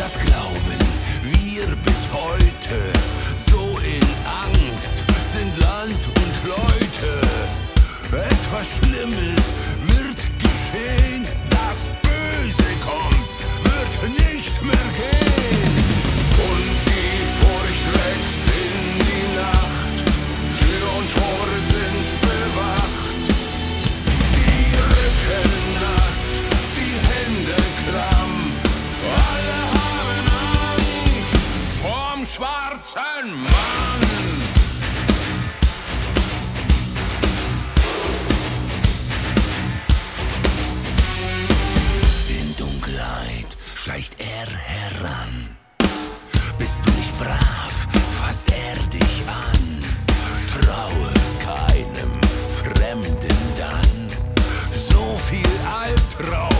das glauben wir bis heute. So in Angst sind Land und Leute. Etwas Schlimmes wird geschehen. Das Böse kommt, wird nicht mehr gehen. Und die Furcht wächst in die Nacht. Tür und Tore sind bewacht. Die Rücken nass, die Hände klamm. Alle haben Angst vorm schwarzen Mann. Schleicht er heran. Bist du nicht brav, fasst er dich an. Traue keinem Fremden dann. So viel Albtraum